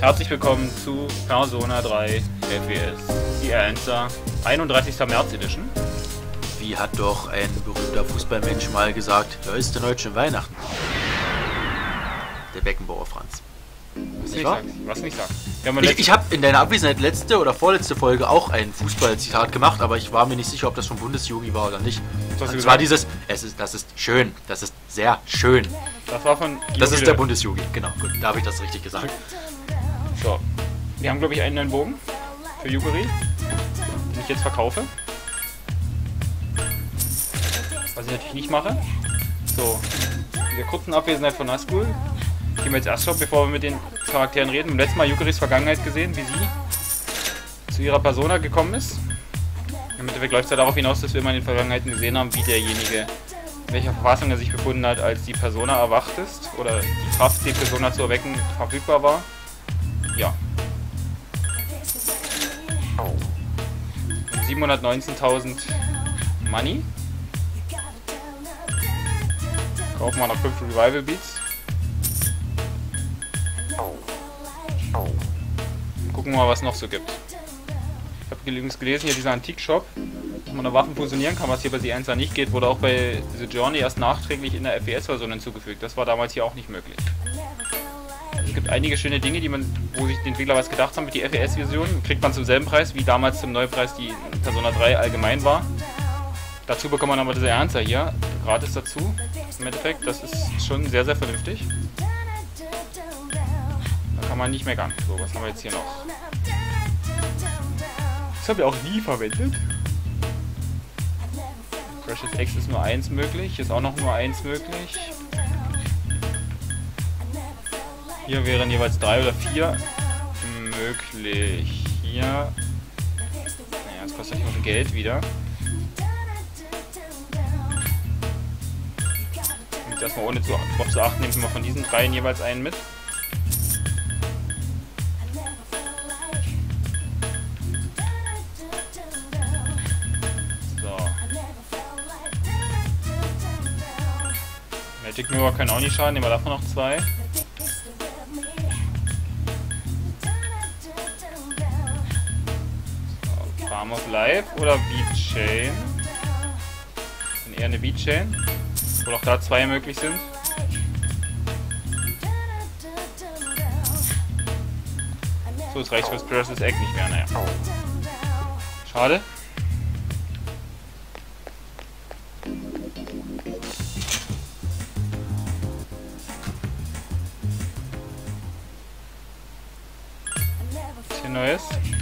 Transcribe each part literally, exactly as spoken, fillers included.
Herzlich willkommen zu Persona drei F W S, die Answer, einunddreißigster März Edition. Wie hat doch ein berühmter Fußballmensch mal gesagt, da ist denn heute schon Weihnachten? Der Beckenbauer Franz. Was Nicht nicht wahr? sagt. Was nicht sagt. Wir haben Ich, letzte- ich habe in deiner Abwesenheit letzte oder vorletzte Folge auch ein Fußballzitat gemacht, aber ich war mir nicht sicher, ob das vom Bundesjogi war oder nicht. Was hast du Und zwar gesagt? dieses, es ist, das ist schön, das ist sehr schön. Das war von Das Jogi ist der Löw. Bundesjogi, genau, gut, da habe ich das richtig gesagt. So, wir haben glaube ich einen neuen Bogen für Yuguri, den ich jetzt verkaufe. Was ich natürlich nicht mache. So, in der kurzen Abwesenheit von Nazgul gehen wir jetzt erst schon, bevor wir mit den Charakteren reden. Im letzten Mal Yuguris Vergangenheit gesehen, wie sie zu ihrer Persona gekommen ist. Im Endeffekt läuft es ja darauf hinaus, dass wir immer in den Vergangenheiten gesehen haben, wie derjenige, in welcher Verfassung er sich befunden hat, als die Persona erwacht ist oder die Kraft, die Persona zu erwecken, verfügbar war. Ja. siebenhundertneunzehntausend Money. Kaufen wir noch fünf Revival Beats. Gucken wir mal, was noch so gibt. Ich habe genügend gelesen, hier dieser Antik-Shop, dass man da Waffen fusionieren kann, was hier bei The Answer nicht geht, wurde auch bei The Journey erst nachträglich in der F W S-Version hinzugefügt. Das war damals hier auch nicht möglich. Es gibt einige schöne Dinge, die man, wo sich die Entwickler was gedacht haben mit der F W S-Version. Kriegt man zum selben Preis, wie damals zum Neupreis die Persona drei allgemein war. Dazu bekommt man aber diese Answer hier, gratis dazu. Im Endeffekt, das ist schon sehr, sehr vernünftig. Da kann man nicht meckern. So, was haben wir jetzt hier noch? Das habe ich auch nie verwendet. Precious X ist nur eins möglich, ist auch noch nur eins möglich. Hier wären jeweils drei oder vier möglich. Hier. Naja, jetzt kostet natürlich noch Geld wieder. Und erstmal ohne zu, drauf zu achten, nehmen wir mal von diesen dreien jeweils einen mit. So. Magic Mirror kann auch nicht schaden, nehmen wir davon noch zwei. Farm of Life oder Beat Chain? Dann eher eine Beat Chain, wo auch da zwei möglich sind. So, jetzt reicht fürs Precious Egg nicht mehr, naja. Schade. Was hier Neues?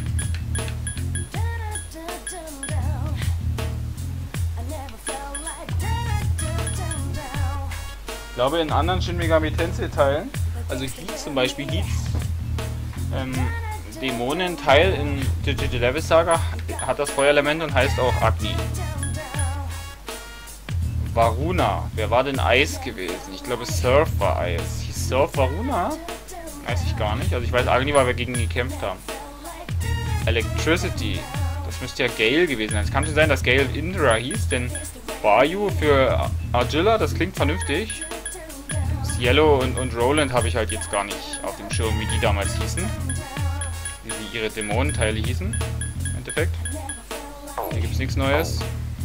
Ich glaube, in anderen Shin Megami Tensei Teilen, also Heat zum Beispiel, Heats ähm, Dämonen-Teil in Digital Level Saga hat das Feuerelement und heißt auch Agni. Varuna, wer war denn Eis gewesen? Ich glaube Surf war Eis. Hieß Surf Varuna? Weiß ich gar nicht. Also ich weiß Agni, weil wir gegen ihn gekämpft haben. Electricity, das müsste ja Gale gewesen sein. Es kann schon sein, dass Gale Indra hieß, denn Bayu für Argilla, das klingt vernünftig. Yellow und, und Roland habe ich halt jetzt gar nicht auf dem Schirm, wie die damals hießen. Wie sie ihre Dämonenteile hießen. Im Endeffekt. Hier gibt es nichts Neues.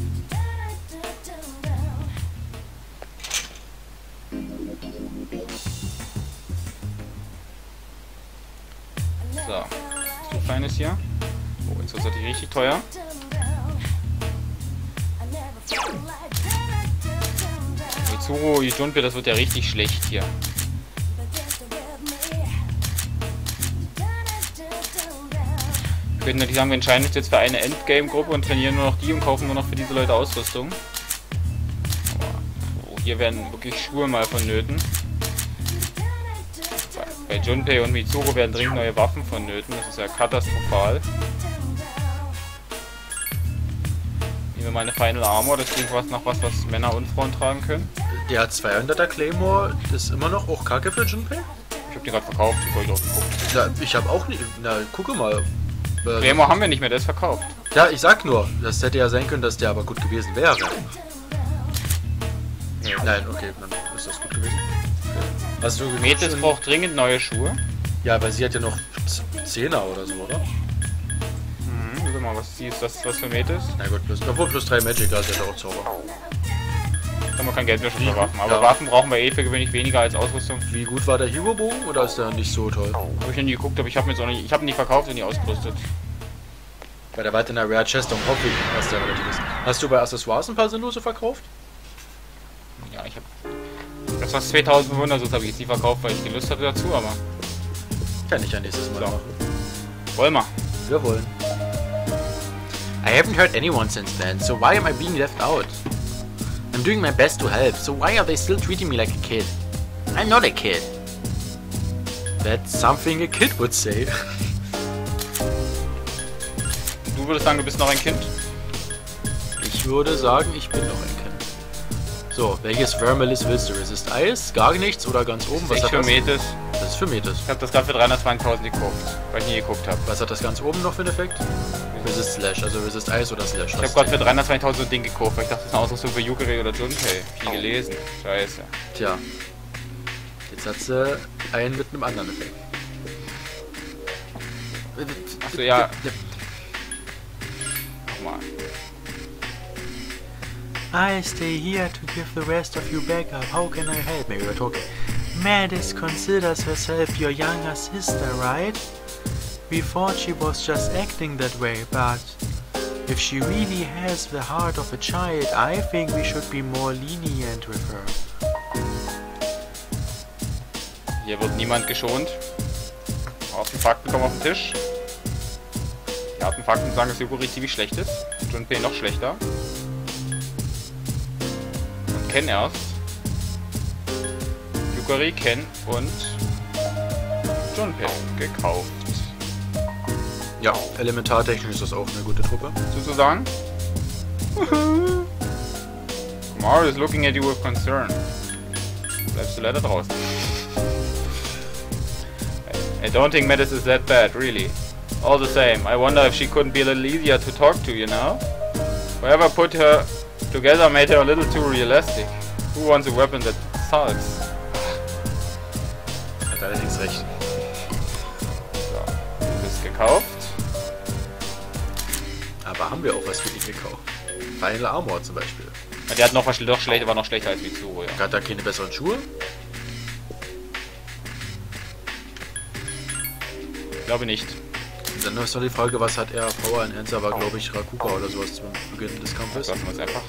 So. Was so Feines hier. Oh, jetzt wird es natürlich richtig teuer. Mitsuru, Junpei, das wird ja richtig schlecht hier. Wir könnten natürlich sagen, wir entscheiden uns jetzt für eine Endgame-Gruppe und trainieren nur noch die und kaufen nur noch für diese Leute Ausrüstung. Oh, hier werden wirklich Schuhe mal vonnöten. Bei Junpei und Mitsuru werden dringend neue Waffen vonnöten. Das ist ja katastrophal. Nehmen wir mal eine Final Armor, das klingt was nach was, was Männer und Frauen tragen können. Der zweihunderter Claymore ist immer noch auch kacke für Junpei? Ich hab den gerade verkauft, ich wollte drauf gucken. Na, ich habe auch nicht, na, gucke mal. Claymore haben wir nicht mehr, der ist verkauft. Ja, ich sag nur, das hätte ja sein können, dass der aber gut gewesen wäre. Nee. Nein, okay, dann ist das gut gewesen. Hast du Metis braucht dringend neue Schuhe. Ja, weil sie hat ja noch Zehner oder so, oder? Mhm, warte mal, was, ist das, was für Met ist? Na gut, plus, obwohl plus drei Magic, also hat er auch Zauber. Da haben wir kein Geld mehr schon für Wie Waffen. gut? Aber Ja. Waffen brauchen wir eh für gewöhnlich weniger als Ausrüstung. Wie gut war der Hugo-Bogen oder ist der nicht so toll? Hab ich noch nie geguckt, aber ich habe mir jetzt auch nicht, ich habe ihn nie verkauft und nie ausgerüstet. Bei der Welt in der Rare Chest und hoffe ich, dass der relativ ist. Hast du bei Accessoires ein paar sinnlose verkauft? Ja, ich habe das was zweitausendfünfhundert, das habe ich jetzt nie verkauft, weil ich die Lust hatte dazu, aber Kann ich ja nächstes Mal So. machen. wollen wir. Wir wollen. I haven't hurt anyone since then, so why am I being left out? I'm doing my best to help, so why are they still treating me like a kid? I'm not a kid. That's something a kid would say. Du würdest sagen, du bist noch ein Kind? Ich würde sagen, ich bin noch ein Kind. So, welches Vermelis willst du? Resist Eis? Gar nichts oder ganz oben? Was Ich hat für das? Metis. Das ist für Metis. Ich habe das gerade für dreihundertzwanzigtausend gekauft, weil ich nie geguckt habe. Was hat das ganz oben noch für einen Effekt? Resist Slash, also Resist Eis oder Slash. Ich habe gerade für dreihundertzwanzigtausend so ein Ding gekauft, weil ich dachte, das ist eine Ausrüstung für Yukari oder Junpei. Hab ich nie gelesen. Scheiße. Tja. Jetzt hat sie einen mit einem anderen Effekt. Achso, ja. Nochmal. I stay here to give the rest of you backup. How can I help? Maybe we're talking. Madis considers herself your younger sister, right? We thought she was just acting that way, but if she really has the heart of a child, I think we should be more lenient with her. Hier wird niemand geschont. Harten Fakten kommen auf den Tisch. Die harten Fakten sagen, dass Yukari ziemlich schlecht ist. Junpei noch schlechter. Und Ken erst. Yukari, Ken und Junpei gekauft. Ja, elementartechnisch ist das auch eine gute Truppe. Sozusagen. Mario is looking at you with concern. Bleibst du leider draußen. I don't think Metis is that bad, really. All the same, I wonder if she couldn't be a little easier to talk to, you know? Whoever put her together made her a little too realistic. Who wants a weapon that sulks? Hat allerdings recht. So, du bist gekauft. Aber haben wir auch was für dich gekauft? Final Armor zum Beispiel. Ja, der hat noch, was, noch schlechter, war noch schlechter als Mitsuru, ja. Hat er keine besseren Schuhe? Ich glaube nicht. Und dann ist noch die Frage, was hat er? Power Enhancer war, glaube ich, Rakuka oder sowas zum Beginn des Kampfes. Lassen wir es einfach.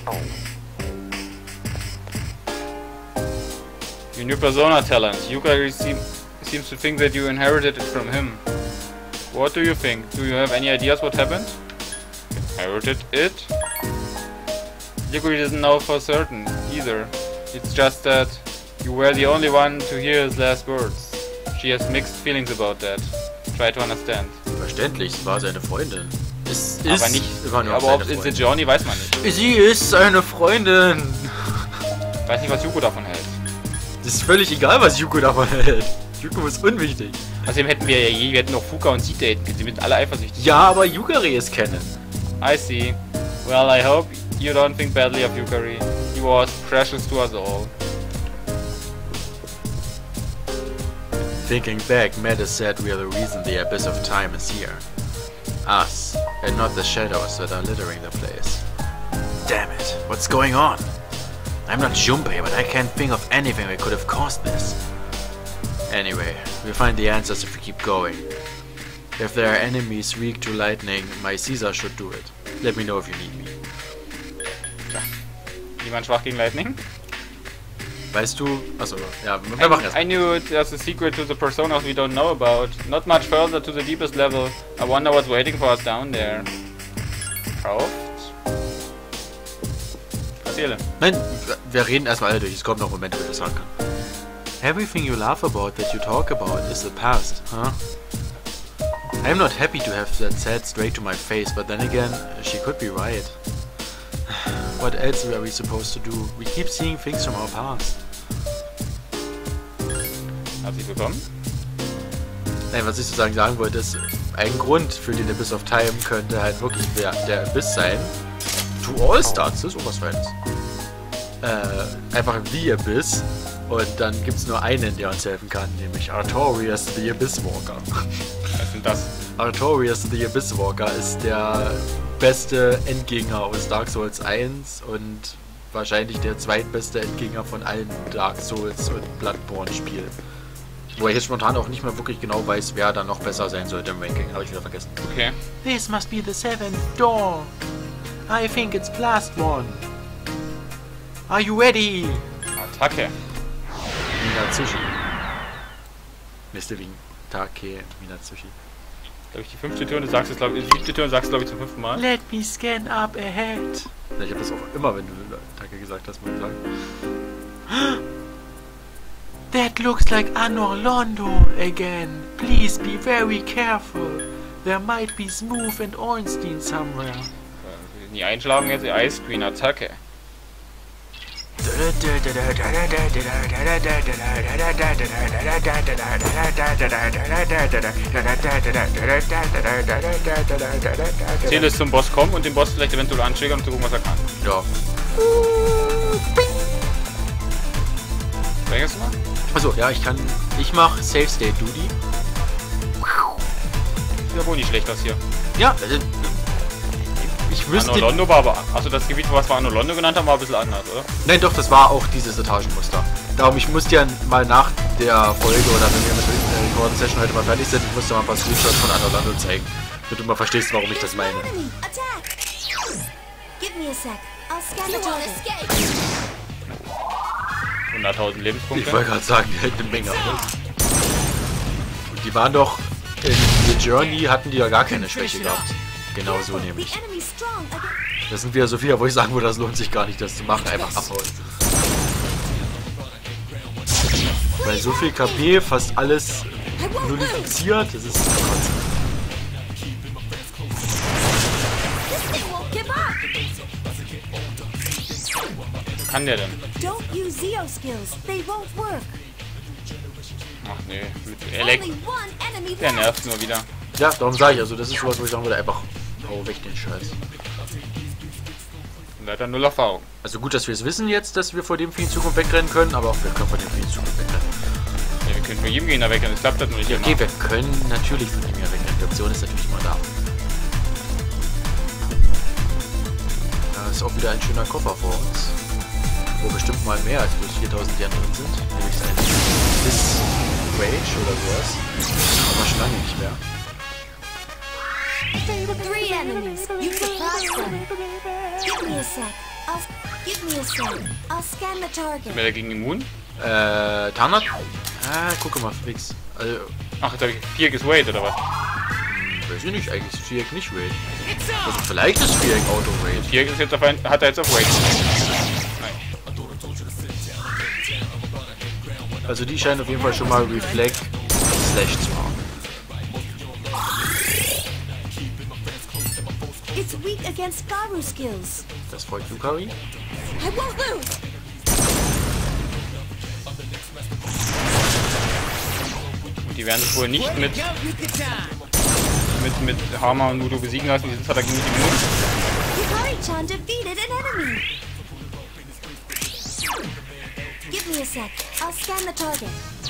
Your new persona talent. Yukari seem, seems to think that you inherited it from him. What do you think? Do you have any ideas what happened? Inherited it? Yukari doesn't know for certain either. It's just that you were the only one to hear his last words. She has mixed feelings about that. Try to understand. Verständlich, es war seine Freundin. Es ist aber nicht. immer noch Aber seine ob es Freundin. in Journey weiß man nicht. Sie ist seine Freundin. Ich weiß nicht, was Yuko davon hält. Das ist völlig egal, was Yuko davon hält. Yuko ist unwichtig. Außerdem hätten wir ja je, wir hätten noch Fuka und sie daten können. Sie sind alle eifersüchtig. Ja, aber Yukari ist kennen. I see. Well, I hope you don't think badly of Yukari. He was precious to us all. Thinking back, Metis said we are the reason the Abyss of Time is here. Us, and not the shadows that are littering the place. Damn it, what's going on? I'm not Junpei, but I can't think of anything that could have caused this. Anyway, we'll find the answers if we keep going. If there are enemies weak to lightning, my Caesar should do it. Let me know if you need me. Tja. Niemand schwach gegen Lightning? Weißt du, also, ja, wir machen erst. I, I knew there's a secret to the personas we don't know about. Not much further to the deepest level. I wonder what's waiting for us down there. Kauft. Erzähle. Nein, wir reden erstmal alle durch. Es kommt noch Momente, wo ich das sagen kann. Everything you laugh about that you talk about is the past, huh? I'm not happy to have that said straight to my face, but then again, she could be right. What else are we supposed to do? We keep seeing things from our past. Herzlich willkommen. Nein, was ich sozusagen sagen wollte, ist, ein Grund für den Abyss of Time könnte halt wirklich der, der Abyss sein. To all Stars, das ist auch was Feines. Äh, einfach wie Abyss. Und dann gibt es nur einen, der uns helfen kann, nämlich Artorias the Abysswalker. Was ist denn das? Artorias the Abysswalker ist der beste Endgegner aus Dark Souls eins und wahrscheinlich der zweitbeste Endgegner von allen Dark Souls und Bloodborne Spielen. Wo ich jetzt spontan auch nicht mehr wirklich genau weiß, wer da noch besser sein sollte im Ranking. Habe ich wieder vergessen. Okay. This must be the seventh door. I think it's last one. Are you ready? Attacke. Minatsushi. Mister Wing. Take Minatsushi. Glaube ich, die fünfte Tür und du sagst es, glaube ich, die siebte Tür und sagst es, glaube ich, zum fünften Mal. Let me scan up ahead. Ja, ich habe das auch immer, wenn du Take gesagt hast, mal gesagt. That looks like Anor Londo again. Please be very careful. There might be Smooth and Ornstein somewhere. Die einschlagen jetzt die Ice Queen Attacke. Ziel ist zum Boss kommen und den Boss vielleicht eventuell antriggern und zu gucken, was er kann. Ja. Vergiss mal. Achso, ja, ich kann. Ich mach Safe State Duty. Sieht ja wohl nicht schlecht aus hier. Ja, ich wüsste. Anor Londo war aber. Achso, das Gebiet, was wir Anor Londo genannt haben, war ein bisschen anders, oder? Nein, doch, das war auch dieses Etagenmuster. Darum, ich musste ja mal nach der Folge oder wenn wir mit der Recording Session heute mal fertig sind, ich musste mal ein paar Screenshots von Anor Londo zeigen, damit du mal verstehst, warum ich das meine. hunderttausend Lebenspunkte. Ich wollte gerade sagen, die hält eine Menge. Und die waren doch in The Journey, hatten die ja gar keine Schwäche gehabt. Genau so nämlich. Das sind wieder so viele, wo ich sagen würde, das lohnt sich gar nicht, das zu machen. Einfach abhauen. Weil so viel K P, fast alles nullifiziert, das ist Was kann der denn? Don't use Zeo skills. They won't work. Ach nee, mit Elec. Only one enemy Der left. nervt nur wieder. ja, darum sage ich, also das ist sowas, wo ich sagen würde, einfach hau weg den Scheiß. Und da hat er null Erfahrung. Also gut, dass wir es wissen jetzt, dass wir vor dem Vieh in Zukunft wegrennen können, aber auch wir können vor dem Vieh in Zukunft wegrennen. Ja, wir können von jedem Gegner wegrennen, das klappt das nur nicht immer. Okay, wir können natürlich von ihm ja wegrennen, die Option ist natürlich immer da. Da ist auch wieder ein schöner Koffer vor uns, wo bestimmt mal mehr als bloß viertausend Yen drin sind, nämlich ein This Rage oder sowas, aber schon lange nicht mehr. Three enemies. You surprised them. Give me a sec. I'll give me a sec. I'll scan the target. Wer dagegen immun? Äh, Tarnat? Ah, guck mal, fix. Also, Ach, jetzt habe ich Viereck ist Wait oder was? hm, weiß ich nicht, eigentlich ist Viereck nicht Rage. Also vielleicht ist Viereck Auto Rage. Viereck ist jetzt auf ein, hat er jetzt auf Wait. Nein. Also die scheinen auf jeden Fall schon mal Reflect Slash zu haben. It's weak against Garu skills. Das freut Yukari. I won't lose. Die werden sich wohl nicht mit mit, mit Hammer und Nudo besiegen lassen, die sind zwar dagegen nicht immun. Yukari-chan defeated an enemy. Give me a sec. I'll scan the target.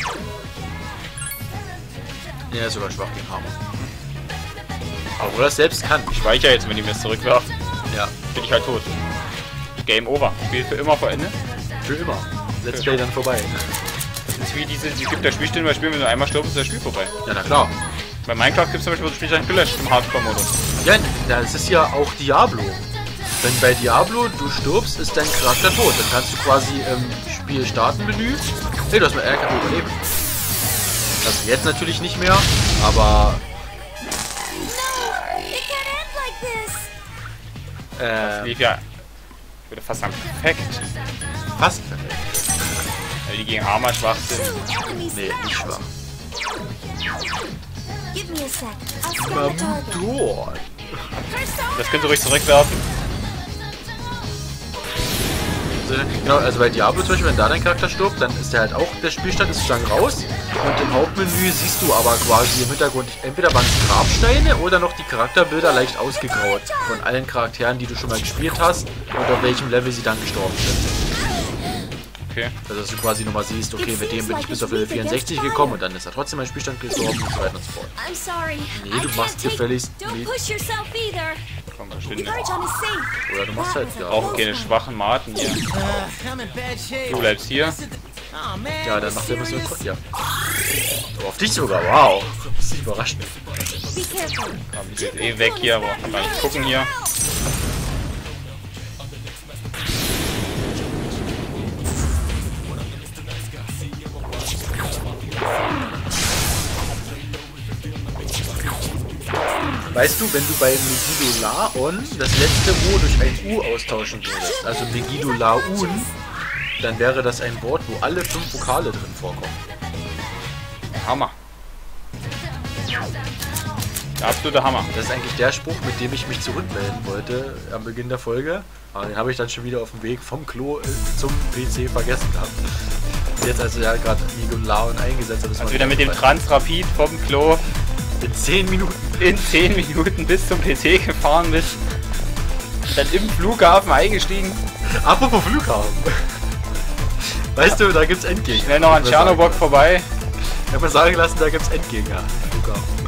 Er ist sogar schwach gegen Hammer. Obwohl er das selbst kann. Ich speichere jetzt, wenn die mir das zurückwerfen, Ja, bin ich halt tot. Game over. Spiel für immer vor Ende. für immer. Let's Play dann vorbei. Das ist wie diese, es gibt ja Spielstellen, bei Spielen, wenn du einmal stirbst, ist das Spiel vorbei. Ja, na klar. Bei Minecraft gibt es zum Beispiel das Spiel dann gelöscht im Hardcore-Modus. Ja, das ist ja auch Diablo. Wenn bei Diablo du stirbst, ist dein Charakter tot. Dann kannst du quasi im Spiel Starten-Menü. Hey, du hast mal R K überlebt. Das jetzt natürlich nicht mehr, aber It can't end like this. äh, Lief ja, ich würde fast sagen, perfekt. fast perfekt. Weil die gegen Hammer schwach sind. Two enemies Nee, left. nicht schwach. Give me a sec. I'll scan the target. Mamudor. Das könnt ihr ruhig zurückwerfen. Genau, also bei Diablo zum Beispiel, wenn da dein Charakter stirbt, dann ist der halt auch, der Spielstand ist sozusagen raus. Und im Hauptmenü siehst du aber quasi im Hintergrund, entweder waren es Grabsteine oder noch die Charakterbilder leicht ausgegraut. Von allen Charakteren, die du schon mal gespielt hast und auf welchem Level sie dann gestorben sind. Okay. Also dass du quasi nochmal siehst, okay, mit dem bin ich bis auf Level vierundsechzig gekommen und dann ist er trotzdem mein Spielstand gestorben und so weiter und so fort. I'm sorry. Nee, du machst gefälligst Don't mit. push yourself either. Komm, The verschwinde. Archon is safe. Oder du machst halt, ja. Brauchen keine schwachen Maten hier. I'm in bad shape. Du bleibst hier. Oh man. Ja, dann macht er was mit ja. Oh, auf dich sogar, wow. Das ist überraschend. Be careful. Komm, ich bin eh weg hier, aber kann gar nicht gucken hier. Weißt du, wenn du bei Megiddo-La-On das letzte O durch ein U austauschen würdest, also Megiddo-La-Un, dann wäre das ein Wort, wo alle fünf Vokale drin vorkommen. Hammer. Der absolute Hammer. Das ist eigentlich der Spruch, mit dem ich mich zurückmelden wollte am Beginn der Folge. Aber den habe ich dann schon wieder auf dem Weg vom Klo äh, zum P C vergessen gehabt. Jetzt also ja gerade Megiddo-La-On eingesetzt. Aber Also wieder mit dem Transrapid vom Klo in zehn Minuten. in zehn Minuten bis zum P C gefahren bist. Dann im Flughafen eingestiegen. Apropos Flughafen. Weißt du, da gibt's Endgegner. Schnell noch an Ich hab mir Tschernobog sagen- vorbei. Ich hab mir sagen lassen, da gibt's Endgegner am Flughafen.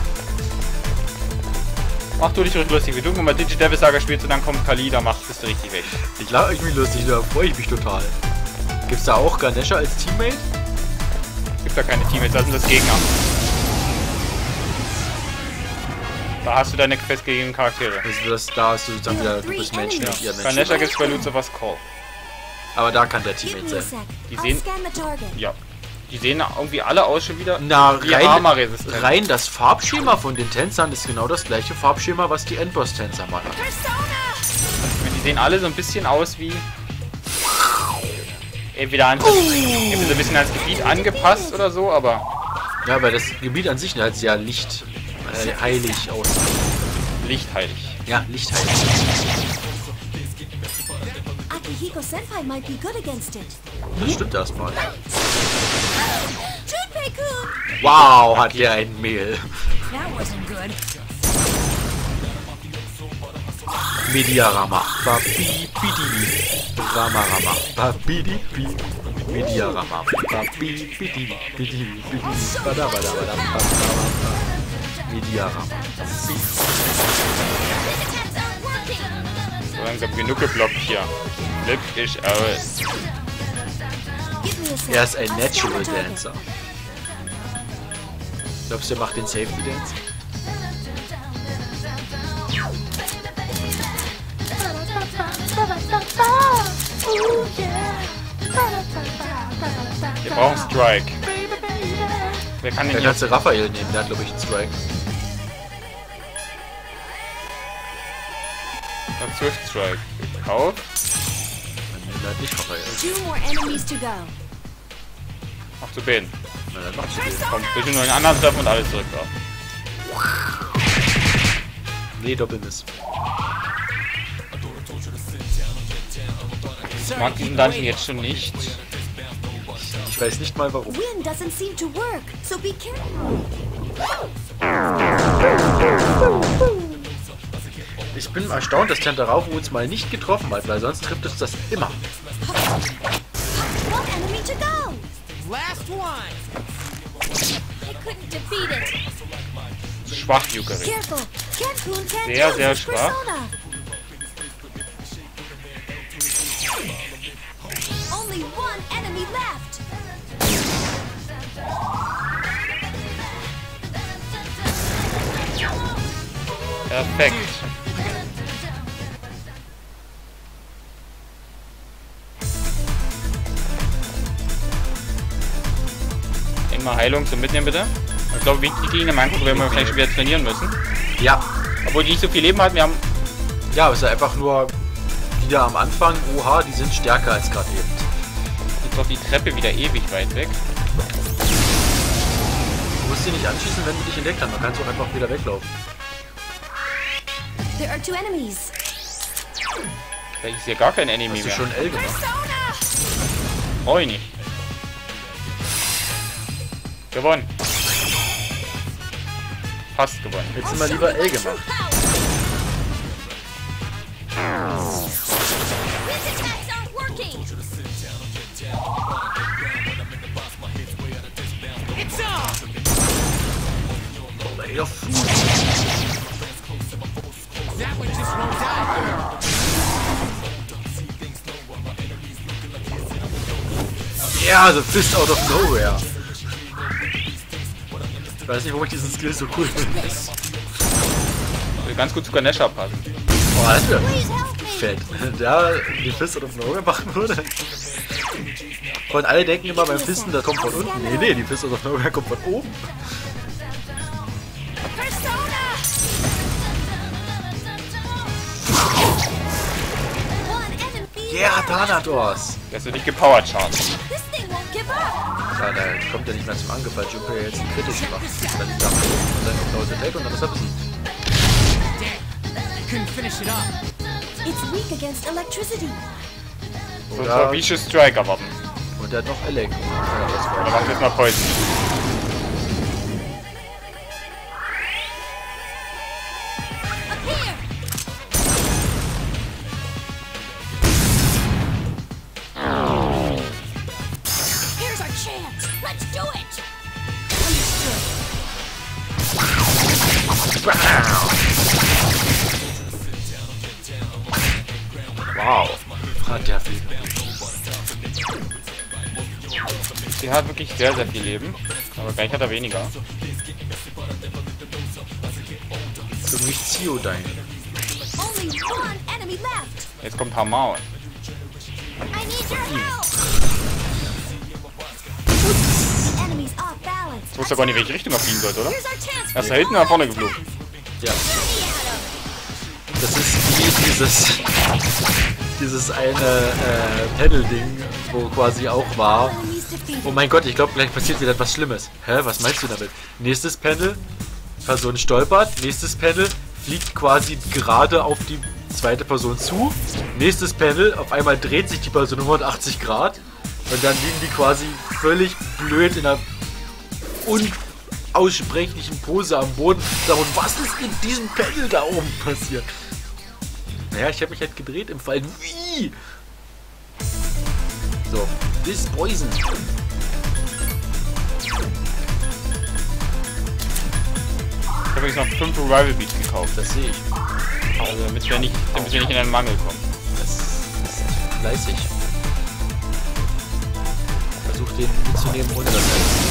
Mach du dich ruhig lustig. Wie du mal Digi-Devil Saga spielst und dann kommt Kali, da machst bist du richtig weg. Ich lache irgendwie lustig, da freue ich mich total. Gibt's da auch Ganesha als Teammate? Gibt da keine Teammates, das sind das Gegner. Da hast du deine festgelegten Charaktere. Also das, da hast du sozusagen wieder, du bist Mensch, nicht ihr Mensch. Ganesha gibt's bei Lucifer's Call. Aber da kann der Give Teammate me a sein. sec. Die I'll sehen- scan the target. Ja. Die sehen irgendwie alle aus schon wieder Na, wie rein, Arma-resistent. rein das Farbschema von den Tänzern ist genau das gleiche Farbschema, was die Endboss-Tänzer machen. Persona! Die sehen alle so ein bisschen aus wie... Entweder, an, entweder so ein bisschen ans Gebiet angepasst oder so, aber Ja, weil das Gebiet an sich halt sehr licht, äh, heilig aussieht. lichtheilig. Ja, lichtheilig. Akihiko Senpai might be good against it. Das stimmt erstmal. Junpei-kun! Wow, hat hier ein Mehl. That wasn't good. Mediarama. Babi, bidi. Rama, Rama. Babidi, bi. Mediarama. Babi, bidi, bidi, bidi. Bada, bada, bada, bada, bada. Mediarama. So langsam genug geblockt hier. Flip ich aus. Give me a sec. Er ist ein I'll scan Natural the target. Dancer. Glaubst du, er macht den Safety Dance? Wir brauchen Strike. Wer kann Da den kannst jetzt? du Raphael nehmen, der hat glaube ich einen Strike. Swift Strike. Gekauft. Dann nimmt er halt nicht Raphael. Two more enemies to go. Mach zu Ben. Na, dann machst du den. Komm, bitte nur einen anderen treffen und alles zurück da. Nee, Doppelmiss. Ich mag diesen Dungeon jetzt schon nicht. Ich weiß nicht mal warum. Wind doesn't seem to work, so be careful. Ich bin erstaunt, dass Tentarafu uns mal nicht getroffen hat, weil sonst trifft es das immer. One enemy to go. Last one. I couldn't defeat it. Schwach, Yukari. Careful. Cancun can't Sehr, use sehr his schwach. persona. Only one enemy left. Perfekt. Immer Heilung zum Mitnehmen bitte. Ich glaube, wie die Gegner angucken, werden wir wahrscheinlich wieder trainieren müssen. Ja. Obwohl die nicht so viel Leben hatten, wir haben. Ja, aber es ist einfach nur wieder am Anfang. Oha, die sind stärker als gerade eben. Jetzt doch die Treppe wieder ewig weit weg. Du musst sie nicht anschießen, wenn die dich entdeckt haben. Dann kannst du auch einfach wieder weglaufen. There are two enemies. Da ist hier gar kein Enemy Hast du mehr. schon L gemacht? Brauch ich nicht. Gewonnen. Fast gewonnen. Hättest du mal lieber L gemacht. His attacks aren't working. Blade of Fury. That one just won't die. Ja, the Fist out of nowhere. Ich weiß nicht, warum ich diesen Skill so cool finde. Will ganz gut zu Ganesha passen. Boah, das wäre Please help me. fett. Wenn der die Fist out of nowhere machen würde. Und alle denken immer beim Fisten, das kommt von unten. Nee, nee, die Fist out of nowhere kommt von oben. Persona. One enemy. Yeah, Thanatos. Der ist nicht gepowered charged. This thing won't give up. Ja, da kommt er nicht mehr zum Angriff, weil Junpei jetzt einen Kritisch macht. Dann ist er oben und dann kommt Close Attack und dann ist er besiegt. Couldn't finish it up. It's weak against electricity. So soll Vicious Strike erwarten. Und er hat noch Elec. Ja, das war Oder macht jetzt mal Poison. Up here. Here's our chance. Let's do it. wow. Hat der viel. Sie hat wirklich sehr, sehr viel Leben. Aber gleich hat er weniger. Für mich Ziodyne. Only one enemy left. Jetzt kommt Hamao. I need your help. The enemy's off balance. Ich wusste gar nicht, welche Richtung er fliegen sollte, oder? Here's our chance. Er ist da hinten nach vorne geflogen. Ja. Das ist wie dieses dieses eine äh, Panel-Ding, wo quasi auch war. Oh mein Gott, ich glaube, gleich passiert wieder etwas Schlimmes. Hä, was meinst du damit? Nächstes Panel, Person stolpert. Nächstes Panel, fliegt quasi gerade auf die zweite Person zu. Nächstes Panel, auf einmal dreht sich die Person um hundertachtzig Grad. Und dann liegen die quasi völlig blöd in einer unaussprechlichen Pose am Boden. Und was ist in diesem Panel da oben passiert? Naja, ich habe mich halt gedreht im Fall. Wie? So, this is poison. Ich habe übrigens noch fünf Revival Beats gekauft. Das sehe ich. Also damit wir nicht, damit wir nicht in einen Mangel kommen. Das ist fleißig. Versuch den mitzunehmen ohne das Eis.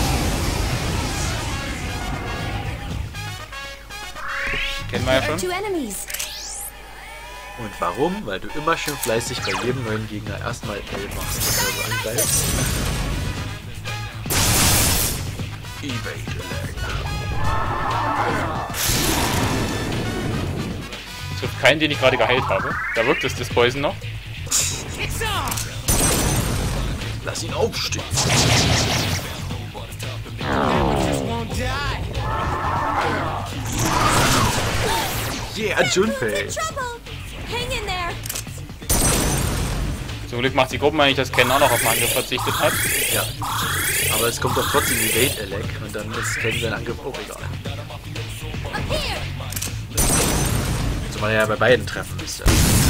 Kennen wir ja schon. Two enemies. Und warum? Weil du immer schön fleißig bei jedem neuen Gegner erstmal L machst, bevor du angreifst. Evade Lag. Trifft keinen, den ich gerade geheilt habe. Da wirkt es das Poison noch. It's off. Lass ihn aufstehen. That one just won't die. Yeah, Junpei. Trouble. Hang in there. Zum Glück macht die Gruppe mal nicht, dass Ken auch noch auf den Angriff verzichtet hat. Ja. Aber es kommt doch trotzdem Evade Lag und dann ist Ken sein Angriff auch egal. Up here. Zumal er ja bei beiden treffen müsste.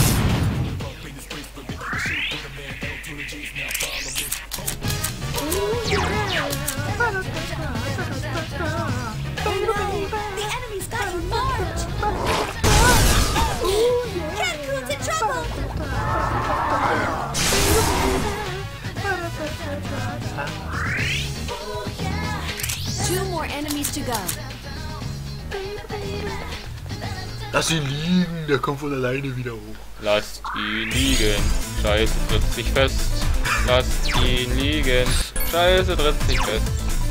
The enemy's got you marked. Kenku's in trouble. Two more enemies to go. Lass ihn liegen, der kommt von alleine wieder hoch. Lasst ihn liegen. Scheiße, tritt sich fest. Lasst ihn liegen. Scheiße, tritt sich fest.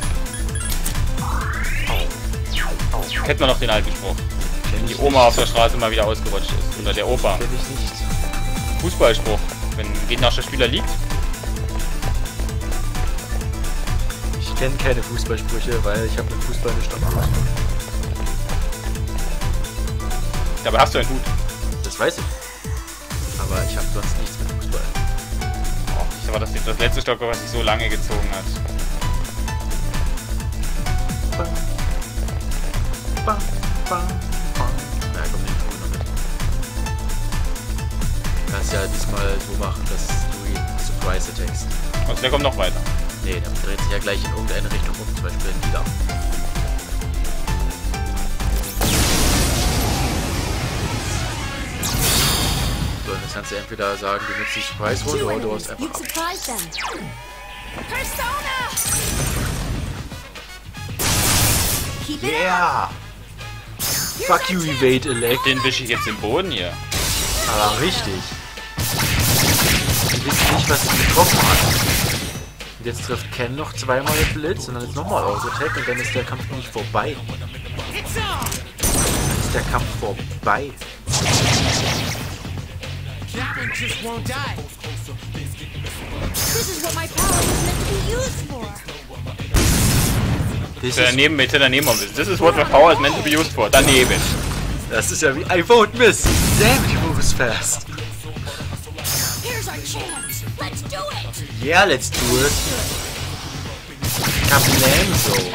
Kennt man noch den alten Spruch? Wenn die Oma auf der Straße mal wieder ausgerutscht ist. Oder der Opa. Kenn ich nicht. Fußballspruch. Wenn ein gegnerischer Spieler liegt. Ich kenne keine Fußballsprüche, weil ich habe mit Fußball nicht am Fuß. Dabei hast du einen Hut. Das weiß ich. Aber ich habe sonst nichts mit Fußball. Oh, ich war das, das letzte Stock, was sich so lange gezogen hat. Bam, bam, bam, bam. Na komm, den tun wir noch mit. Du kannst ja diesmal so machen, dass du ihn Surprise attackst. Also der kommt noch weiter. Nee, der dreht sich ja gleich in irgendeine Richtung um, zum Beispiel in Liga. Jetzt kannst du entweder sagen, du nutzt die Surprise-Runde Two oder du haust enemies. einfach You've ab. surprised them. Persona! Keep it up. Yeah! Fuck you, Evade Elect. Den wische ich jetzt im Boden hier. Aber richtig. Wir wissen nicht, was sie getroffen hat. Und jetzt trifft Ken noch zweimal den Blitz und dann ist nochmal Auto-Attack und dann ist der Kampf nicht vorbei. It's on! Dann ist der Kampf vorbei. That one just won't die. This is what my power was meant to be used for. Das Der ist, daneben, bitte daneben mal wissen. This is what my power is meant to be used for. Daneben. das ist ja wie I won't miss. Damn, he moves fast. Here's our chance. Let's do it. Yeah, let's do it. Kablamso.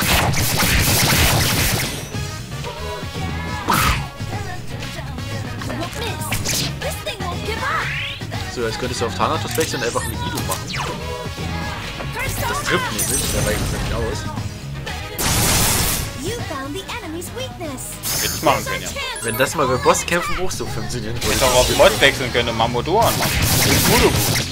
Won't miss. This thing won't give up. So, jetzt könntest du auf Thanatos wechseln und einfach eine Ido machen. Das trifft nämlich, der weicht es nämlich aus. You found the enemy's weakness. Hätte ich machen können, ja. Wenn das mal bei Bosskämpfen auch so funktionieren Ich würde. hätte auch auf Mod wechseln können und Mamodoran machen. Das Mudo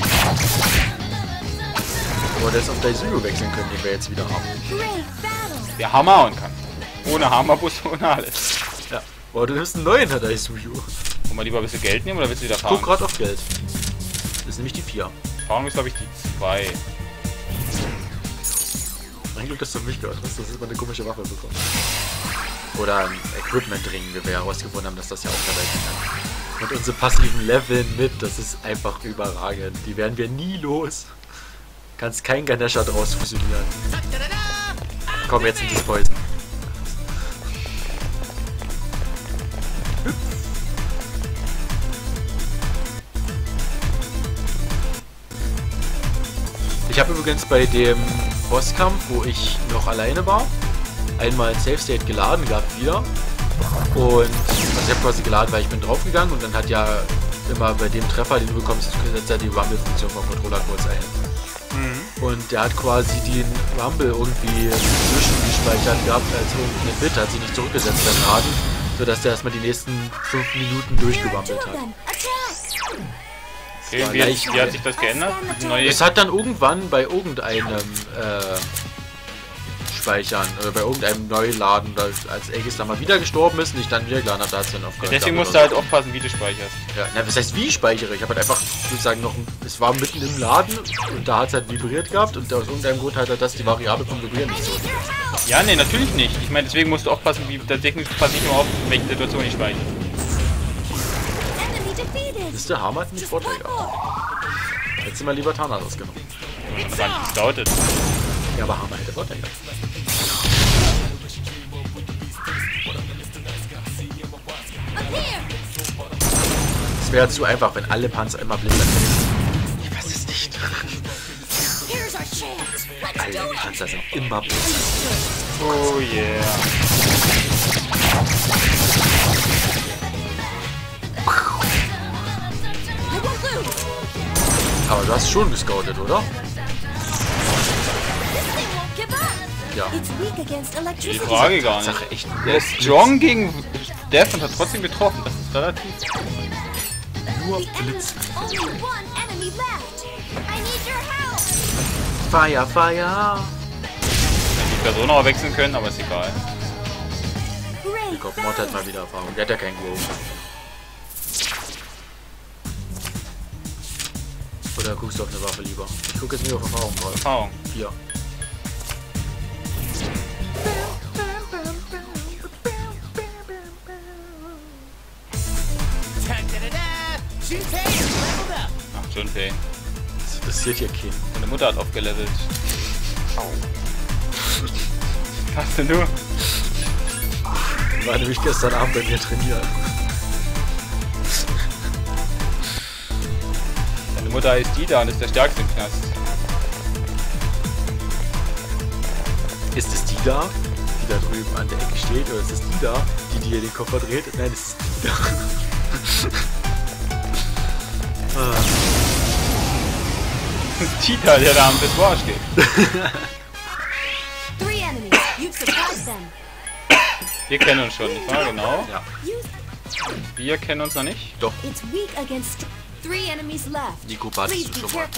Aber das auf Daisuyo wechseln können, den wir jetzt wieder haben. Great battle. Der Hammer und kann. Ohne Hammerbus, ohne alles. Ja. Boah, du nimmst einen neuen Daisuyo. Wollen wir lieber ein bisschen Geld nehmen oder willst du wieder Ich guck fahren? gerade auf Geld. Das ist nämlich die vier. Erfahrung ist, glaube ich, die zwei. Ein Glück, dass du mich gehört hast, dass ich mal eine komische Waffe bekommen. Oder ein Equipment-Ring, wie wir herausgefunden haben, dass das ja auch dabei kann. Und unsere passiven Leveln mit, das ist einfach überragend. Die werden wir nie los. Kannst kein Ganesha draus fusionieren. Komm, jetzt in das Poison. Ich habe übrigens bei dem Bosskampf, wo ich noch alleine war, einmal ein Save State geladen gehabt wieder. Und also ich habe quasi geladen, weil ich bin draufgegangen und dann hat ja immer bei dem Treffer, den du bekommst, setzt ja die Rumble-Funktion vom Controller kurz ein. Und der hat quasi den Rumble irgendwie zwischengespeichert gehabt als irgendeine Bit, hat sie nicht zurückgesetzt beim Laden, sodass der erstmal die nächsten fünf Minuten There are two halt. of durchgewampelt hat. them. Attack. Okay, wie, leicht- wie hat sich das geändert? Neue Es hat dann irgendwann bei irgendeinem äh, Speichern, oder bei irgendeinem Neuladen, da- als Aegis da mal wieder gestorben ist und ich dann wieder geladen habe, da hat es dann aufgehört. Deswegen musst du Oder halt aufpassen, wie du speicherst. so. Ja, na, was heißt wie speichere? Ich habe halt einfach sozusagen noch, ein- es war mitten im Laden und da hat es halt vibriert gehabt und aus irgendeinem Grund hat er das die Variable vom Vibrieren nicht so. Ja, nee, natürlich nicht. Ich meine, deswegen musst du aufpassen, wie tatsächlich pass nicht immer auf, welche Situation ich speichere. Enemy defeated. Das ist der Hammer hat nicht Vorteil gehabt. Hättest du mal lieber Thanatos genommen. Das war nicht gescoutet. Ja, aber Hammer hätte Vorteil gehabt. Up here. Es wäre zu einfach, wenn alle Panzer immer Blitzer kriegen. Ich weiß es nicht. Here's our chance. Let's Alle do it. Panzer sind immer Blitzer. Oh yeah. I won't lose. Aber du hast schon gescoutet, oder? This thing won't give up. Ja. It's weak against Die electricity. Frage gar nicht. Sache echt. Der ist strong gegen Death und hat trotzdem getroffen. Das ist relativ. Nur The enemy, Blitz. only one enemy left. I need your help. Fire, Fire. Wenn die Person auch wechseln können, aber ist egal. Great Ich glaube, Mod hat mal wieder Erfahrung. Der hat ja keinen Glow. Oder guckst du auf eine Waffe lieber? Ich gucke jetzt nur auf Erfahrung gerade. Erfahrung. Vier. Da-da-da-da! Junpei is leveled up! Ach, Junpei. Das interessiert hier keinen. Deine Mutter hat aufgelevelt. Was denn du? War nämlich gestern Abend bei mir trainieren. Deine Mutter ist die da und ist der stärkste im Knast. Ist es die da, die da drüben an der Ecke steht, oder ist es die da, die dir den Koffer dreht? Nein, es ist die da. ah. Das ist Tita, der da am Pissoir steht. Three enemies. You've surprised them. Wir kennen uns schon, nicht wahr? Genau. Ja. Use. Wir kennen uns noch nicht. Doch. It's weak against. Three enemies left. Nico, badest Please du be schon mal? careful.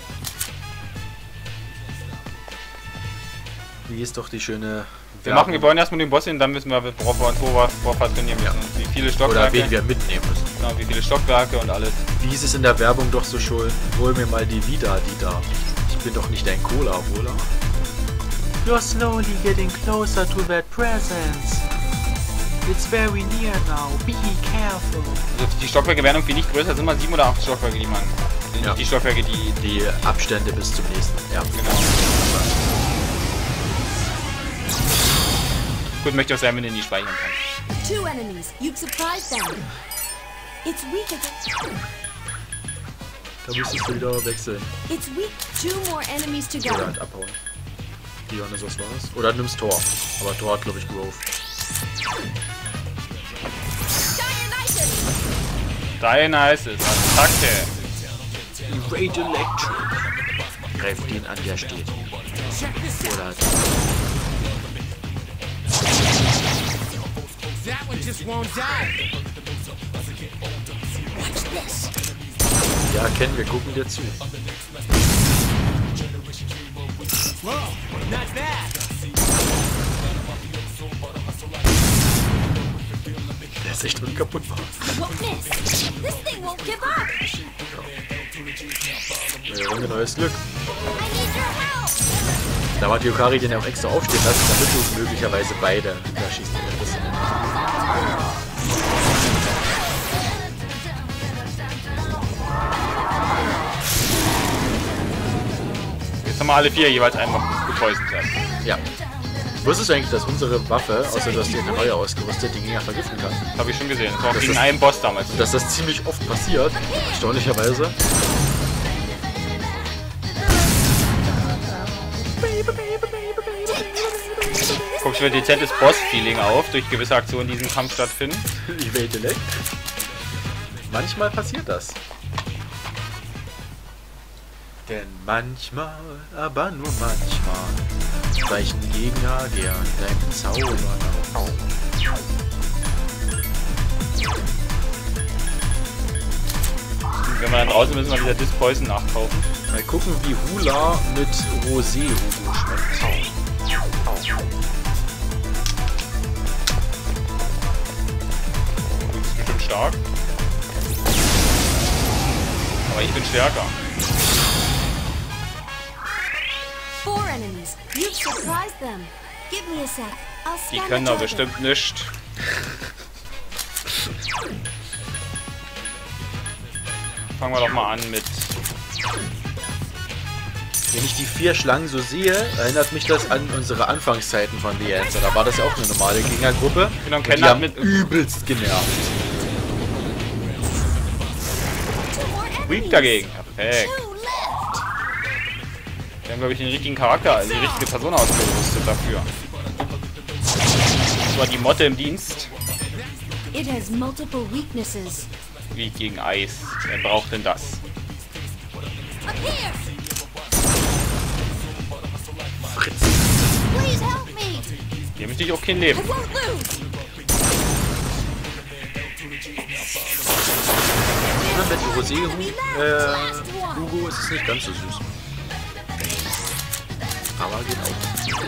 Wie ist doch die schöne Wir machen, wir wollen erstmal den Boss hin, dann müssen wir, worauf wir uns worauf, worauf wir trainieren müssen. Wie viele Oder Stockwerke, wen wir mitnehmen müssen. genau, wie viele Stockwerke und alles. Wie hieß es in der Werbung doch so schön? Hol mir mal die Vida, die da. Ich bin doch nicht dein Cola-Holer. You're slowly getting closer to that presence. It's very near now. Be careful. Also die Stockwerke werden irgendwie nicht größer, sind mal sieben oder acht Stockwerke, die man. Ja. Die Stockwerke, die. Die Abstände bis zum nächsten. Ja, Genau. Gut, möchte auch sein, wenn du nie speichern kannst. Two enemies. You've surprised them. It's weak against. Da müsstest du wieder wechseln. It's weak. Two more enemies to Oder go. halt abhauen. Johannes, was war das? Oder du nimmst Tor. Aber Tor hat, glaube ich, Growth. Dionysus, Attacke. Rage Electric. Greift ihn an, der steht. Oder halt. That one just won't die. Ja, Ken, wir gucken dir zu. Whoa, not bad. Der ist echt unkaputtbar. Won't miss. This thing won't give up. Neue Runde, neues Glück. I need your help. Da hat Yukari den ja auch extra aufstehen lassen, damit du möglicherweise beide da schießen könntest. Jetzt haben wir alle vier jeweils einfach gepoisont. Ja. Wusstest du eigentlich, dass unsere Waffe, außer du hast die eine neue ausgerüstet, die Gegner vergiften kann? Das habe ich schon gesehen. Das war auch Das gegen ist- einen Boss damals. Dass das ziemlich oft passiert, erstaunlicherweise. Guck ich mir dezentes Boss-Feeling auf, durch gewisse Aktionen, die in diesem Kampf stattfinden. Ich will Intellekt. Manchmal passiert das. Denn manchmal, aber nur manchmal, weichen Gegner gern deinem Zauber auf. Wenn wir dann draußen müssen wir wieder Dispoison nachkaufen. Mal gucken, wie Hula mit Rosé-Hugo schmeckt. Du bist bestimmt stark. Aber ich bin stärker. Four enemies. You've surprised them. Give me a sec. I'll Die scan können the doch target. bestimmt nicht. Fangen wir doch mal an mit. Wenn ich die vier Schlangen so sehe, erinnert mich das an unsere Anfangszeiten von The Answer. Da war das ja auch eine normale Gegnergruppe. Genau, Und Ken die hat haben mit- übelst genervt. Two more enemies. Weak dagegen. Perfekt. Two left. Wir haben, glaube ich, den richtigen Charakter, also die richtige Person ausgerüstet dafür. Das war die Motte im Dienst. It has multiple weaknesses. Wie gegen Eis. Wer braucht denn das? Up here. Fritz. Please help me. Hier möchte ich auch kein Leben. I won't lose. Mit Rosé-Hugo äh, Hugo ist es nicht ganz so süß. Aber geht auch.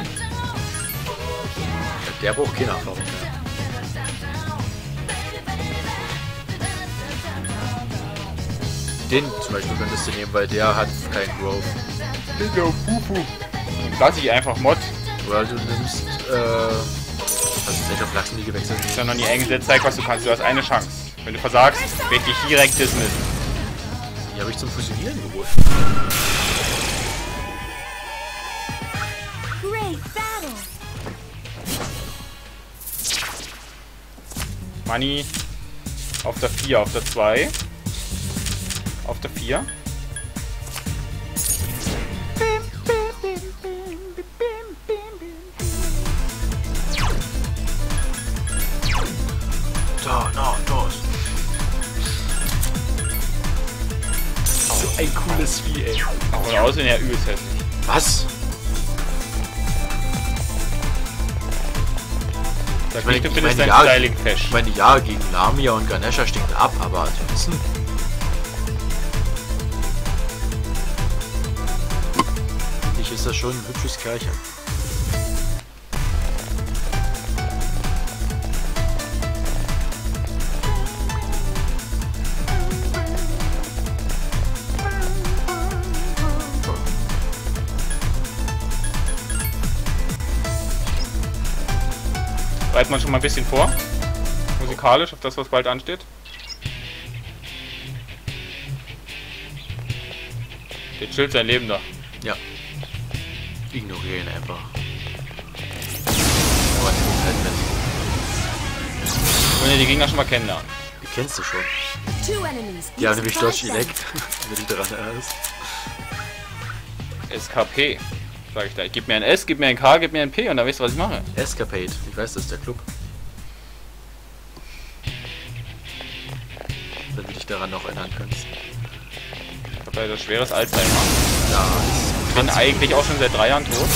Der braucht keine Erfahrung mehr. Den zum Beispiel könntest du nehmen, weil der hat keinen Growth. Lass ich einfach Mod. Oder du nimmst, äh... Hast du nicht auf Lachsen nie gewechselt? Ich habe noch nie eingesetzt, zeig was du kannst. Du hast eine Chance. Wenn du versagst, werde ich dich direkt dismissen. Die habe ich zum Fusionieren geholt. Great battle. Money auf der vier, auf der zwei. Auf der vier. Da, na, das. So ein cooles Vieh, ey. Von außen her übelst hässlich. Was? Sag Ich meine, nicht, du ich findest meine, dein ja, Styling fesch. Ich meine, ja, gegen Lamia und Ganesha stinkt ab, aber ansonsten... ist das schon ein hübsches Kerlchen. Bereitet man schon mal ein bisschen vor? Musikalisch auf das, was bald ansteht? Der chillt sein Leben da. Ja. Ignoriere ihn einfach. Aber die halt mit. Wollen ja die Gegner schon mal kennenlernen. Die kennst du schon. Two enemies. Die haben Use nämlich five Dodge Elect, seconds. wenn du daran erinnerst. S K P. Sag ich gleich. Gib mir ein S, gib mir ein K, gib mir ein P und dann weißt du, was ich mache. Escapade. Ich weiß, das ist der Club. Wenn du dich daran noch erinnern kannst. Ich habe leider schweres Alzheimer. Ja, Ich bin eigentlich auch schon seit drei Jahren tot.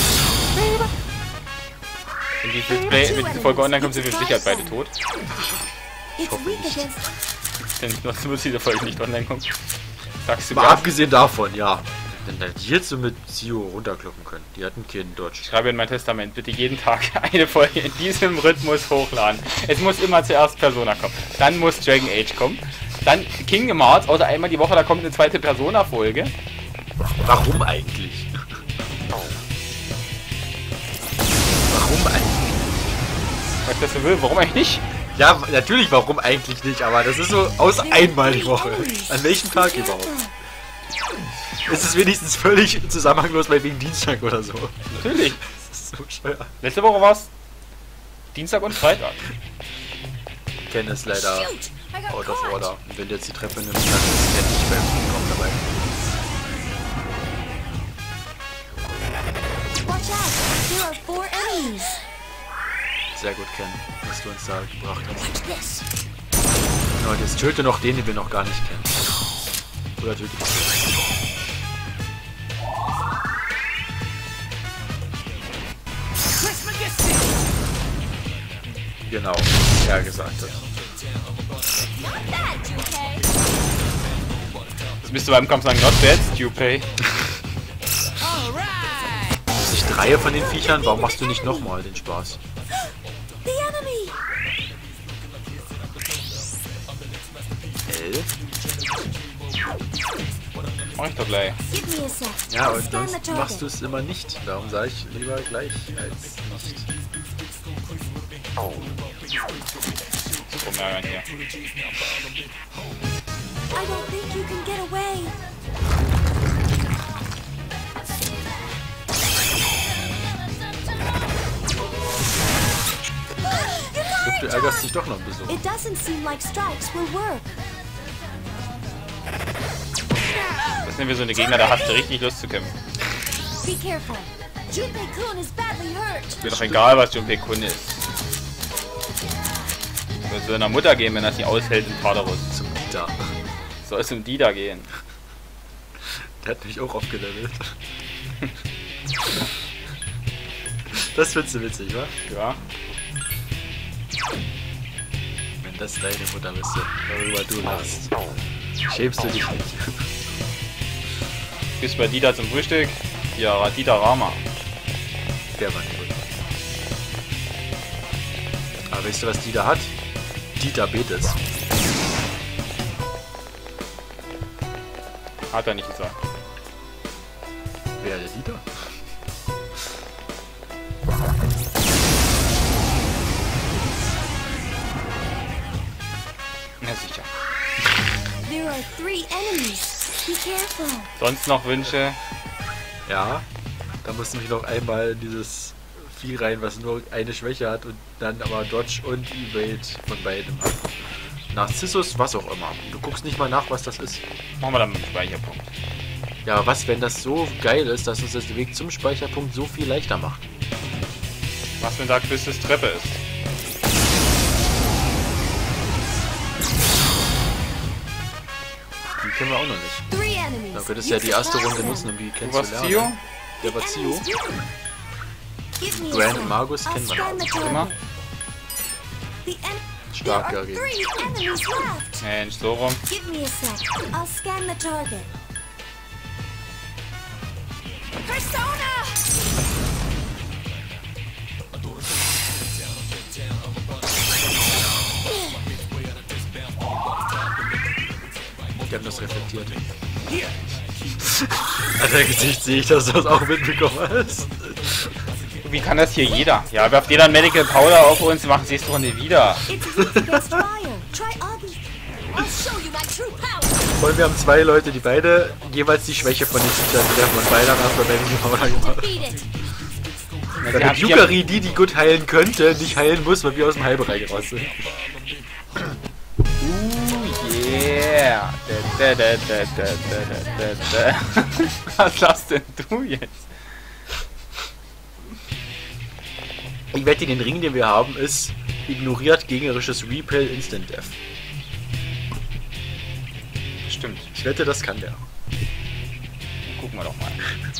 Wenn die Display, wenn diese Folge online kommt, sind wir mit Sicherheit beide tot. It's hoffe weak nicht. against. Denn sonst muss diese Folge nicht online kommen. Sagst du mal ja. abgesehen davon, ja. Denn die hättest du mit Zio runterkloppen können. Die hatten keinen Dodge. Ich schreibe in mein Testament, bitte jeden Tag eine Folge in diesem Rhythmus hochladen. Es muss immer zuerst Persona kommen. Dann muss Dragon Age kommen. Dann Kingdom Hearts, außer einmal die Woche, da kommt eine zweite Persona-Folge. Warum eigentlich? Warum eigentlich? Was das so will, warum eigentlich nicht? Ja, natürlich warum eigentlich nicht, aber das ist so aus einmal die Woche. An welchem Tag überhaupt? Es ist wenigstens völlig zusammenhanglos, weil wegen Dienstag oder so. Natürlich. Das ist so schwer. Letzte Woche war es Dienstag und Freitag. Ken ist leider Shoot! I got out of caught. order. Und wenn du jetzt die Treppe nimmst, dann ist Ken nicht beim Kommen dabei. Watch out! There are four enemies. Sehr gut, Ken, was du uns da gebracht hast. Watch this. Ja, und jetzt töte noch den, den wir noch gar nicht kennen. Oder töte dich. Genau, was er gesagt hat. Bad, Junpei. Das müsste beim Kampf sagen, not bad, Stupay. Sich drei von den Viechern, warum machst du nicht nochmal den Spaß? The enemy. L? Mach ich doch gleich. Give me a sec. Ja, I'll und scan the sonst machst du target. es immer nicht. Darum sage ich lieber gleich als nicht. So rumärgern hier. I don't think you can get away. Ich glaub, du ärgerst dich doch noch ein bisschen. It doesn't seem like strikes will work. Das sind wir so eine Gegner, da hast du richtig Lust zu kämpfen. Be careful. Junpei-kun is badly hurt. Mir doch egal, was Junpei Kun ist. Soll es seiner Mutter gehen, wenn das nicht aushält in Vaterus. Zum Dieter. Soll es um die da gehen. Der hat mich auch aufgelevelt. Das findest du witzig, wa? Ja. Wenn das deine Mutter wüsste, worüber du lachst. Schämst du dich nicht? Bist bei Dieter zum Frühstück? Ja, Dieter Rama. Der war nicht gut. Aber weißt du, was Dieter hat? Diabetes. Hat er nicht gesagt. Wer, der Dieter? Na sicher. There are three enemies. Be careful. Sonst noch Wünsche? Ja. Da musst du mich noch einmal in dieses Vieh rein, was nur eine Schwäche hat und dann aber Dodge und Evade von beidem hat. Narzissus, was auch immer. Du guckst nicht mal nach, was das ist. Machen wir dann mit dem Speicherpunkt. Ja, aber was, wenn das so geil ist, dass uns das den Weg zum Speicherpunkt so viel leichter macht? Was, wenn da Quistes Treppe ist? Die kennen wir auch noch nicht. Three enemies. Da könntest du ja die erste Runde nutzen, um die Du warst kennenzulernen. Zio? Der war Zio. Give me a Grand sec. Magus I'll kennen wir scan the noch. Immer? target. The en Stark There are dagegen. three enemies left. Mensch, so rum. Give me a sec. I'll scan the target. Persona! Die haben das reflektiert. An deinem Gesicht sehe ich, dass du das auch mitbekommen hast. Wie kann das hier jeder? Ja, werft jeder ein Medical Powder auf uns, wir machen es nächste Runde wieder. It's weak against fire. Try Augie. I'll show you my true power. Vor allem, wir haben zwei Leute, die beide jeweils die Schwäche von den Teachern treffen und beide haben erstmal Medical Powder gemacht. Beat it. Ja, sie Damit haben- Yukari, die die gut heilen könnte, nicht heilen muss, weil wir aus dem Heilbereich raus sind. Yeah. Da, da, da, da, da, da, da, da. Was lass denn du jetzt? Ich wette, den Ring, den wir haben, ist ignoriert gegnerisches Repel Instant Death. Stimmt. Ich wette, das kann der. Gucken wir doch mal.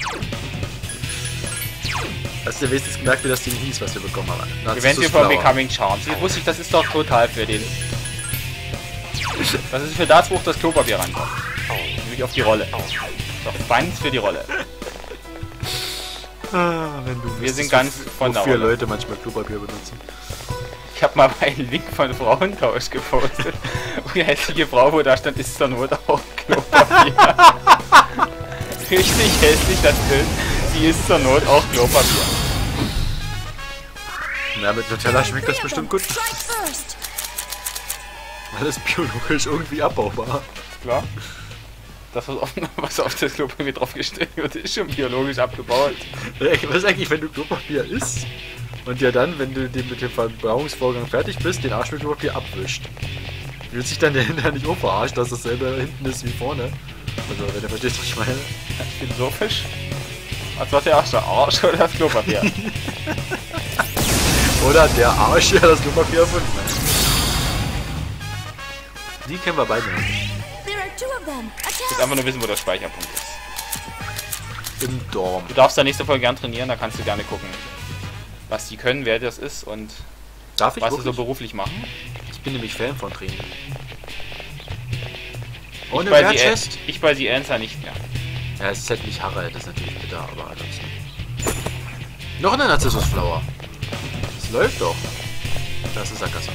Hast du wenigstens gemerkt, wie das Ding hieß, was wir bekommen haben? Eventually from Becoming Charms. Ich wusste, das ist doch total für den. Das ist für das, wo auch das Klopapier rankommt. Nämlich auf die Rolle. Doch Bands für die Rolle. Ah, wenn du Wir sind wüsstest, ganz wo- von der wofür Rolle. Leute manchmal Klopapier benutzen. Ich habe mal einen Link von Frauentausch gepostet. Wo die hässliche Frau, wo da stand, ist zur Not auch Klopapier. Richtig hässlich das Bild. Sie ist zur Not auch Klopapier. Na, mit Nutella schmeckt das Three of bestimmt them. gut. Strike first. Alles biologisch irgendwie abbaubar. Klar. Das, was auf, was auf das Klopapier draufgestellt wird, ist schon biologisch abgebaut. Was ist eigentlich, wenn du Klopapier isst und dir dann, wenn du den mit dem Verbauungsvorgang fertig bist, den Arsch mit Klopapier abwischt? Fühlt sich dann der hinterher nicht auch verarscht, dass dasselbe hinten ist wie vorne? Also, wenn du verstehst, was ich meine. Philosophisch? Als was der Arsch, der Arsch oder das Klopapier? Oder der Arsch, der das Klopapier erfunden hat. Die kennen wir beide noch. There are two of them. Ich will Attack. einfach nur wissen, wo der Speicherpunkt ist. Im Dorm. Du darfst da nächste Folge gern trainieren, da kannst du gerne gucken, was die können, wer das ist und Darf ich was sie so wirklich? beruflich machen. Ich bin nämlich Fan von Training. Ich Ohne bei, sie, Wertchest? ich bei sie Answer nicht mehr. Ja, es ist halt nicht Harald, das ist natürlich bitter, aber ansonsten. Noch eine Narzissmusflower. Das läuft doch. Das ist Sackgasse.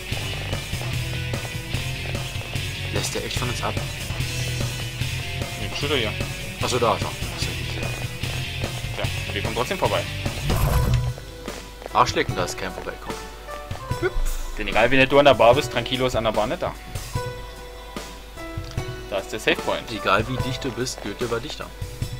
Lässt der echt von uns ab? Nee, Schütter hier. Achso, da ist er. Das ist ja nicht sehr- Ja, wir kommen trotzdem vorbei. Arschlecken, da ist kein Vorbeikommen. Denn egal wie nett du an der Bar bist, Tranquilo ist an der Bar nicht da. Da ist der Safe Point. Egal wie dicht du bist, Goethe war dichter.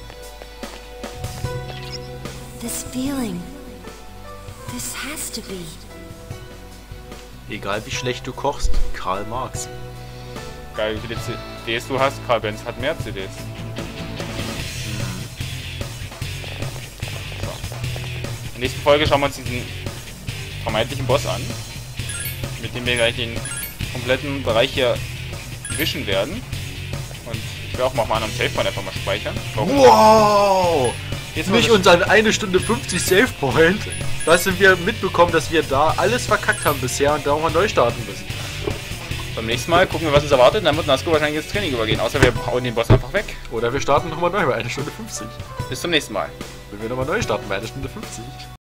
This feeling. This has to be. Egal wie schlecht du kochst, Karl Marx. Geil, wie viele C Ds du hast. Karl Benz hat mehr C Ds. So. In der nächsten Folge schauen wir uns diesen vermeintlichen Boss an. Mit dem wir gleich den kompletten Bereich hier wischen werden. Und ich will auch mal auf einem Safe Point einfach mal speichern. Warum? Wow! Jetzt Nicht mal unseren eine Stunde fünfzig Save Point. Da sind wir mitbekommen, dass wir da alles verkackt haben bisher und da auch mal neu starten müssen. beim nächsten Mal gucken wir, was uns erwartet. Dann wird Nasco wahrscheinlich ins Training übergehen. Außer wir hauen den Boss einfach weg. Oder wir starten nochmal neu bei einer Stunde fünfzig. Bis zum nächsten Mal. Wenn wir nochmal neu starten bei einer Stunde fünfzig.